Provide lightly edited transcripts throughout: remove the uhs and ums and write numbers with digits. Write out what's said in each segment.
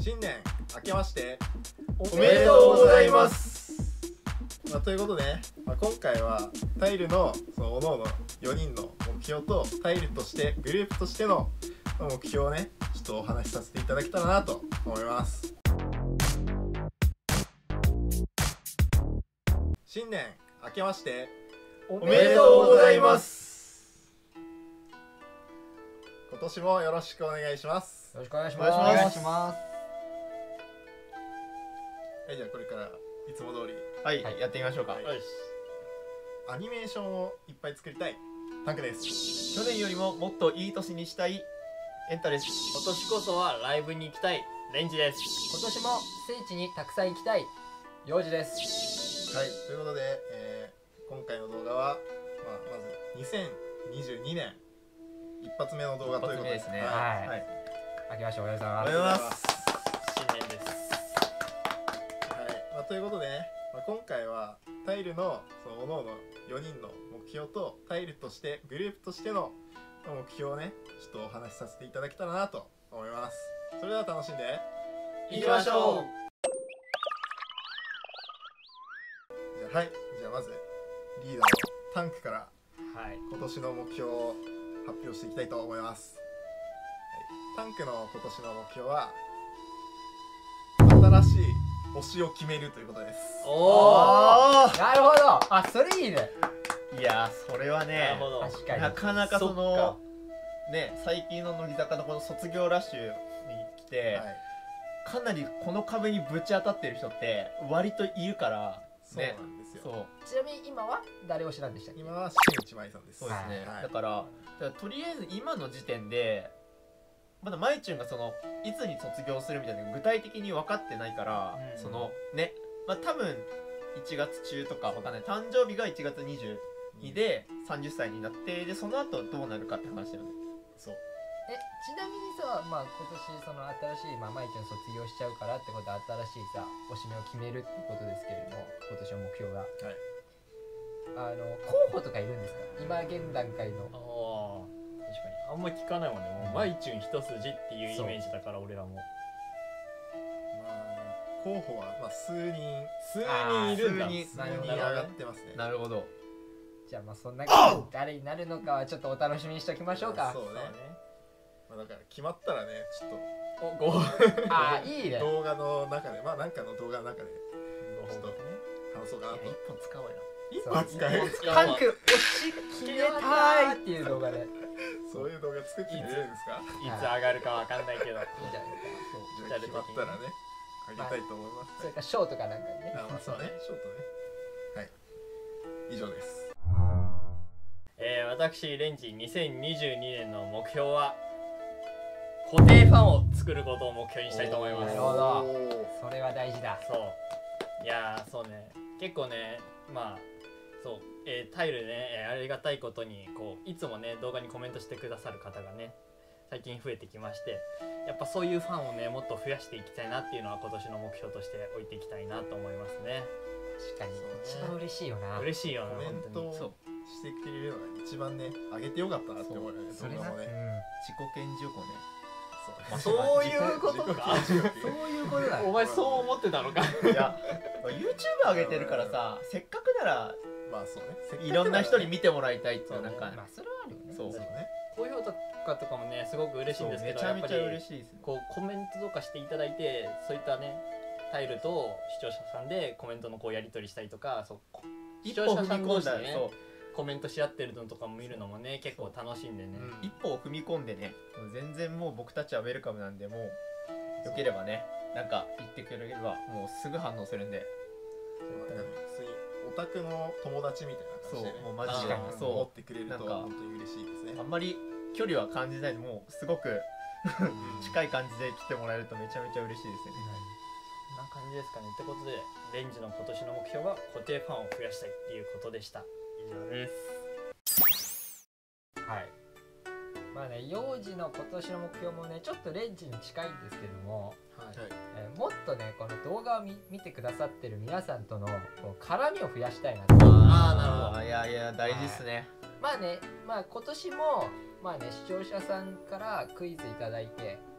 新年明けましておめでとうございます。 ということで、今回はタイルの各々4人の目標とタイルとしてグループとしての目標をねちょっとお話しさせていただけたらなと思います。新年明けましておめでとうございます。 今年もよろしくお願いします。 よろしくお願いします。 お願いします。 はい、じゃあこれからいつも通りはい、やってみましょうか。 はいアニメーションをいっぱい作りたいタンクです。 去年よりももっといい年にしたいエンタです。 今年こそはライブに行きたいレンジです。 今年も聖地にたくさん行きたい幼児です。 はい、ということで、今回の動画は、まず2022年一発目の動画ということで一発目ですね。 はいはい。 明けましておめでとうございおめでとうございま。 ますす。 新年です。 はい、ということでね、今回はタイルの各々4人の目標とタイルとしてグループとしての目標をねちょっとお話しさせていただけたらなと思います。それでは楽しんで行きましょう。 はい、じゃあまずリーダーのタンクからはい今年の目標を発表していきたいと思います。はい、タンクの今年の目標は新しい推しを決めるということです。 おなるほど。あ、それいいね。 ー、いやー、それはなるね、 ほど。 確かに。 なかなかそっかね、最近の乃木坂のこの卒業ラッシュに来て、 はい、 かなりこの壁にぶち当たってる人って割といるからそうね。 なんですよ。 そうちなみに今は誰推しなんでしたっけ？ 今は新内舞さんです。 そうですね、 はいだからとりあえず今の時点でまだまいちゅんがいつに卒業するみたいなのが具体的に分かってないから、 うんね、多分1月中とか分かんない。誕生日が1月22で30歳になって、でその後どうなるかって話だよね。 そう。 ちなみにさ、今年新しいまいちゃん卒業しちゃうからってことは新しいさ推しメンを決めるってことですけれども、今年の目標が候補とかいるんですか？今現段階の。 ああ、確かに。あんま聞かないもんね。もうマイチュン一筋っていうイメージだから俺らも。 候補は数人いるんだ。 数人上がってますね。 なるほど。 じゃあそんな感じ誰になるのかはちょっとお楽しみにしておきましょうか。 そうね。だから決まったらねちょっお、ごあー、いいね。 と動画の中でなんかの動画の中でちょっと話そうかなと。 一本使おうよ。 一そう発使える。 タンク推し決めたいっていう動画でいいんそういう動画作ってくれるんですか？ いつ上がるかわかんないけど。 じゃないですか。 じゃあ決まったらねあげたいと思います。 それかショーとかなんかにね。 そうね、ショートね。はい、以上です。 私レンジ2022年の目標は固定ファンを作ることを目標にしたいと思います。 なるほど。それは大事だ。 そういやー、そうね、結構ね、そう、タイルね、ありがたいことにいつもね動画にコメントしてくださる方がね最近増えてきまして、やっぱそういうファンをねもっと増やしていきたいなっていうのは今年の目標として置いていきたいなと思いますね。 確かに一番嬉しいよな。 嬉しいよな、 コメン本当に。 トしてくれるのが一番ね上げてよかったなって思うよね。 それな。 動画もね。 自己顕示欲をね。 そういうことか。 自己顕示欲そういうことだ。 お前そう思ってたのか。 いや、YouTube 上げてるからさ、せっかくならそうね。 いろんな人に見てもらいたいっていうなんか、 それはあるよね。 そうそうね。 高評価とかもねすごく嬉しいんですけど、 めちゃめちゃやっぱり嬉しいですね。 コメントとかしていただいて、そういったねタイルと視聴者さんでコメントのやり取りしたりとか、視聴者さん同士でねコメントし合ってるのとかも見るのもね結構楽しいんでね、 一歩を踏み込んでね、全然もう僕たちはウェルカムなんで、もうよければね、なんか言ってくれればもうすぐ反応するんで。 普通にオタクの友達みたいな感じでね、 そうもうマジで思ってくれるとなんか本当に嬉しいですね。 あんまり距離は感じないで、もうすごく近い感じで来てもらえるとめちゃめちゃ嬉しいですよね。 こんな感じですかね。ってことでレンジの今年の目標は固定ファンを増やしたいっていうことでした。以上です。 はい。幼児の今年の目標もねちょっとレンジに近いんですけども、もっとねこの動画を見てくださってる皆さんとの絡みを増やしたいなと。 なるほど。 いや大事ですね。 今年も視聴者さんからクイズいただいて、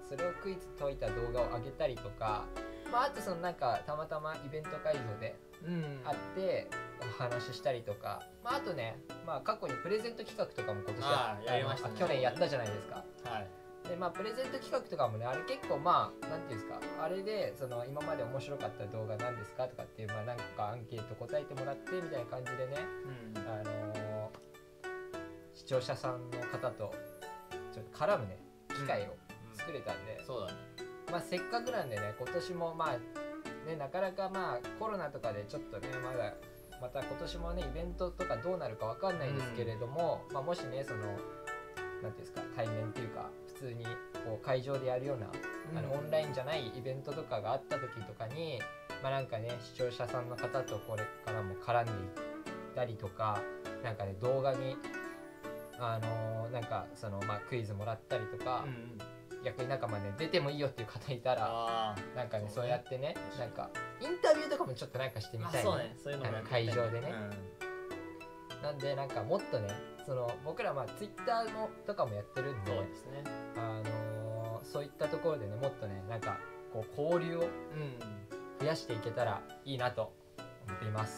それをクイズ解いた動画を上げたりとか、まあ、あとそのなんかたまたまイベント会場で会ってお話ししたりとか、まあ、あとね、まあ、過去にプレゼント企画とかも今年やりましたね。 去年やったじゃないですか。 はい。 でまあ、プレゼント企画とかもね、あれ結構まあなんていうんですか、あれでその今まで面白かった動画何ですかとかっていう、まあ、なんかアンケート答えてもらってみたいな感じでね、視聴者さんの方とちょっと絡むね機会を作れたんで、 そうだね。 まあ、せっかくなんでね、今年もまあね、なかなかまあコロナとかでちょっとねまた今年もねイベントとかどうなるかわかんないですけれども、まあ、もしねそのなんていうんですか、対面っていうか普通にこう会場でやるようなオンラインじゃないイベントとかがあった時とかに、まあなんかね視聴者さんの方とこれからも絡んでいったりとか、なんかね動画になんかそのまあクイズもらったりとか、逆になんかまあね出てもいいよっていう方いたら、なんかねそうやってね、なんかインタビューとかもちょっとなんかしてみたいそうね、そういうのもやってみたい会場でね。なんでなんかもっとね、その僕らまあツイッターもとかもやってるんで、 そうですね。 そういったところでね、もっとねなんかこう交流を増やしていけたらいいなと思っています。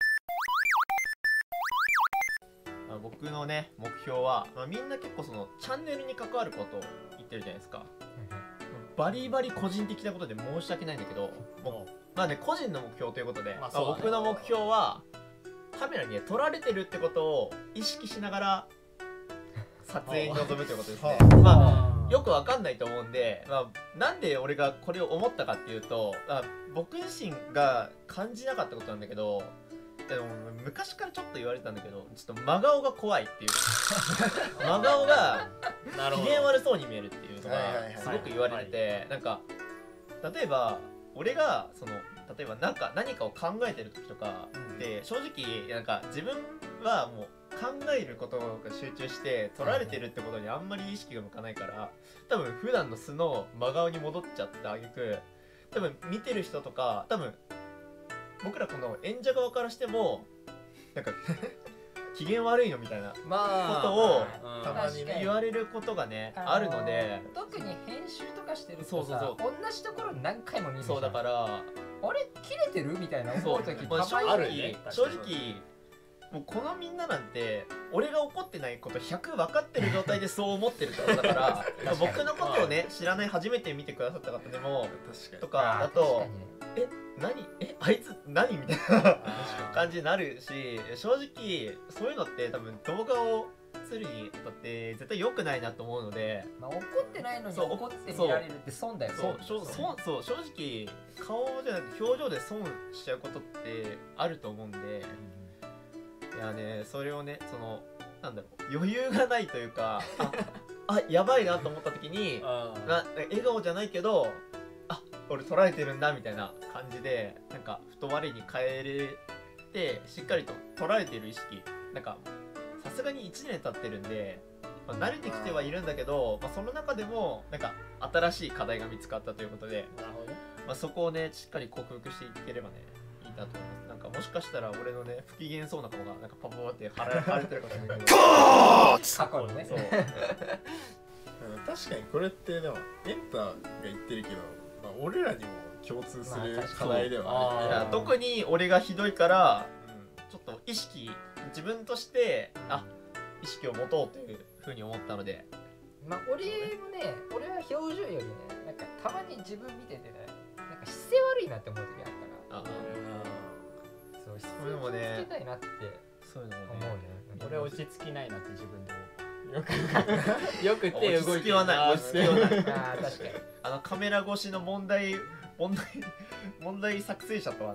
僕のね目標は、みんな結構そのチャンネルに関わることを言ってるじゃないですか。バリバリ個人的なことで申し訳ないんだけど、まあね個人の目標ということで、僕の目標はカメラに、ね、撮られてるってことを意識しながら撮影に臨むということですね。まあよくわかんないと思うんで、なんで俺がこれを思ったかっていうと、僕自身が感じなかったことなんだけど、でも昔からちょっと言われてたんだけど、ちょっと真顔が怖いっていう真顔が機嫌悪そうに見えるっていうのがすごく言われてて、なんか例えば俺がその例えば何かを考えてる時とかで、正直なんか自分はもう考えることが集中して撮られてるってことにあんまり意識が向かないから、多分普段の素の真顔に戻っちゃってあげく、多分見てる人とか、多分僕らこの演者側からしてもなんか機嫌悪いのみたいなことをたまにね言われることがねあるので、 特に編集とかしてるとさ、同じところ何回も見るじゃん。 そうだからあれ切れてるみたいな思う時たまにあるね。 正直もうこのみんななんて俺が怒ってないこと100分かってる状態でそう思ってるってことだから僕のことをね知らない初めて見てくださった方でもとかだとあいつ何みたいな感じになるし、正直そういうのって多分動画をするにだって絶対良くないなと思うので、 まあ、怒ってないのに怒って見られるって損だよね。 そう正直顔じゃなくて表情で損しちゃうことってあると思うんで、いやね、それをね、そのなんだろう、余裕がないというかやばいなと思った時に笑顔じゃないけど、俺撮られてるんだみたいな感じで、なんかふと我に返れてしっかりと撮られている意識、なんかさすがに1年経ってるんで、慣れてきてはいるんだけど、その中でもなんか新しい課題が見つかったということで、 なるほど。 そこをねしっかり克服していければねいいなと思います。なんかもしかしたら俺のね不機嫌そうな顔がなんかパパパって腫れてるかもしれないけど過去のね。 そう確かにこれってでもエンタが言ってるけど、俺らにも共通する課題ではあるよね。 特に俺がひどいから、ちょっと自分として意識を持とうというふうに思ったので、 俺は表情よりね、なんかたまに自分見ててね、なんか姿勢悪いなって思う時あるから、そう姿勢をつけたいなってそういうのも思うね。 俺落ち着きないなって自分で思う。よく手動いてる。 落ち着きはない。 確かにカメラ越しの問題作成者と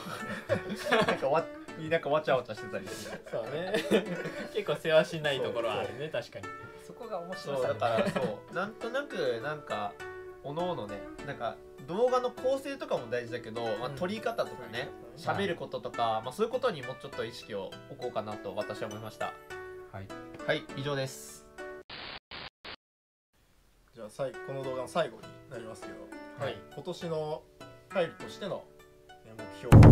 なんかわちゃわちゃしてたりして、 そうね。結構世話しないところはあるね。確かに。 そこが面白そうさだからそうなんとなくなんかおのおのね、なんか動画の構成とかも大事だけど、撮り方とかね、喋ることとか、そういうことにもうちょっと意識を置こうかなと私は思いました。はい以上です。 じゃあこの動画の最後になりますけど、今年のタイルとしての目標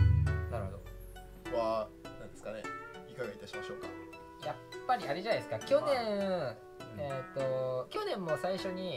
は何ですかね。いかがいたしましょうか。 やっぱりあれじゃないですか、去年も最初に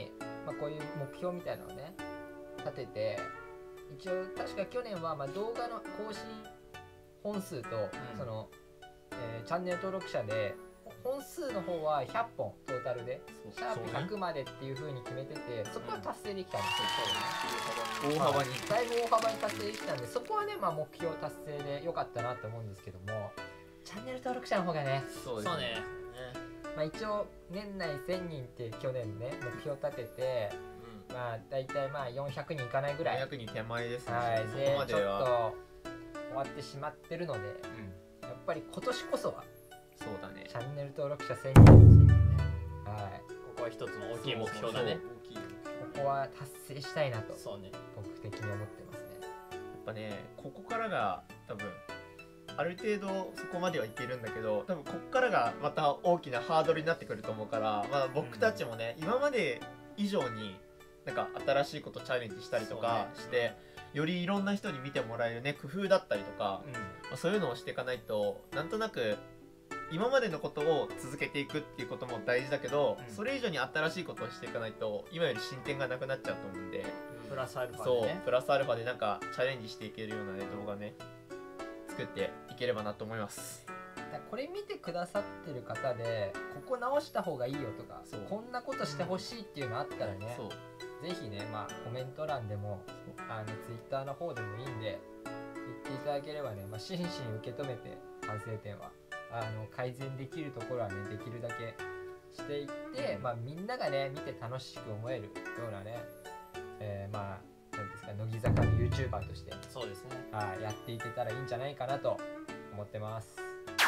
こういう目標みたいなのをね立てて、一応確か去年は動画の更新本数と、その、チャンネル登録者で本数の方は100本トータルでシャープ100までっていう風に決めてて、そこは達成できたんですよ。 大幅にだいぶ大幅に達成できたんで、そこはね目標達成で良かったなと思うんですけども、チャンネル登録者の方がね、 そうそうね。 一応年内1000人って去年ね目標立てて、だいたい400人いかないぐらい、 400人手前ですね。 はい、 そでこまではちょっと終わってしまってるので、やっぱり今年こそはそうだね。 チャンネル登録者1000人ですね。はい、 ここは一つの大きい目標だね。 大きい。 ここは達成したいなとそうね。 僕的に思ってますね。 やっぱね、ここからが多分ある程度そこまではいけるんだけど、多分こっからがまた大きなハードルになってくると思うから、僕たちもね、今まで以上になんか新しいことチャレンジしたりとかして、よりいろんな人に見てもらえるね工夫だったりとか、そういうのをしていかないと、なんとなく今までのことを続けていくっていうことも大事だけど、それ以上に新しいことをしていかないと今より進展がなくなっちゃうと思うんで、 プラスアルファそうでね。 プラスアルファでなんかチャレンジしていけるような、ね、動画ね作っていければなと思います。 だからこれ見てくださってる方でここ直した方がいいよとか、こんなことしてほしいっていうのあったらね、 そうぜひね、コメント欄でもツイッターの方でもいいんで言っていただければね、真摯に受け止めて反省点は改善できるところはねできるだけしていって、みんながね見て楽しく思えるようなね、なんですか、乃木坂の YouTuber としてそうですね。 やっていけたらいいんじゃないかなと思ってます。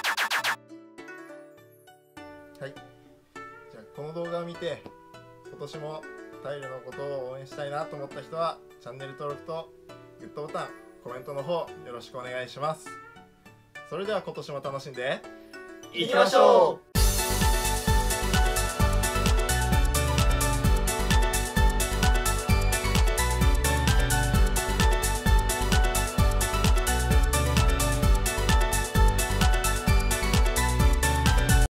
はい、じゃあこの動画を見て今年もタイルのことを応援したいなと思った人はチャンネル登録とグッドボタン、コメントの方よろしくお願いします。それでは今年も楽しんでいきましょう。